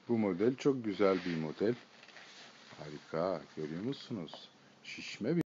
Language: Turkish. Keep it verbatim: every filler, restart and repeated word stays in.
Bu model çok güzel bir model. Harika. Görüyor musunuz? Şişme bir